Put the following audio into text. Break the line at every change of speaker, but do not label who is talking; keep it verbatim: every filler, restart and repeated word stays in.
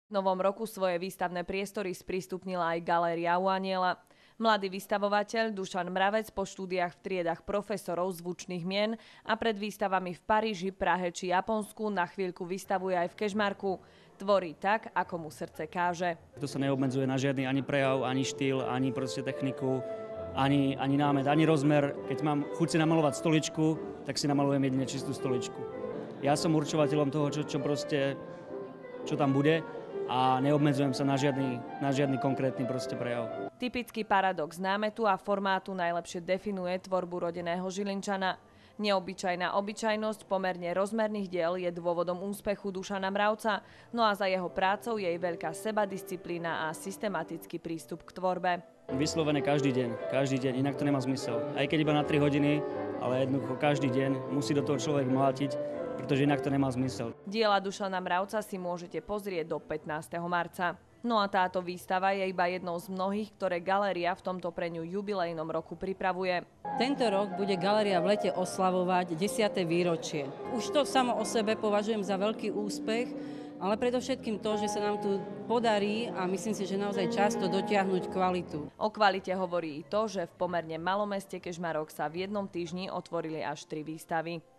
V novom roku svoje výstavné priestory sprístupnila aj Galéria u Aniela. Mladý vystavovateľ Dušan Mravec po štúdiách v triedách profesorov zvučných mien a pred výstavami v Paríži, Prahe či Japonsku na chvíľku vystavuje aj v Kežmarku. Tvorí tak, ako mu srdce káže.
To sa neobmedzuje na žiadny ani prejav, ani štýl, ani proste techniku, ani, ani námet, ani rozmer. Keď mám chuť si namalovať stoličku, tak si namalujem jedine čistú stoličku. Ja som určovateľom toho, čo, čo proste, čo tam bude. A neobmedzujem sa na žiadny, na žiadny konkrétny proste prejav.
Typický paradox námetu a formátu najlepšie definuje tvorbu rodeného Žilinčana. Neobyčajná obyčajnosť pomerne rozmerných diel je dôvodom úspechu Dušana Mravca, no a za jeho prácou je jej veľká sebadisciplína a systematický prístup k tvorbe.
Vyslovene každý deň, každý deň, inak to nemá zmysel. Aj keď iba na tri hodiny, ale jednoducho každý deň musí do toho človek mlátiť, pretože inak to nemá zmysel.
Diela Dušana Mravca si môžete pozrieť do pätnásteho marca. No a táto výstava je iba jednou z mnohých, ktoré galéria v tomto pre ňu jubilejnom roku pripravuje.
Tento rok bude galéria v lete oslavovať desiate výročie. Už to samo o sebe považujem za veľký úspech, ale predovšetkým to, že sa nám tu podarí a myslím si, že naozaj často dotiahnuť kvalitu.
O kvalite hovorí i to, že v pomerne malom meste Kežmarok sa v jednom týždni otvorili až tri výstavy.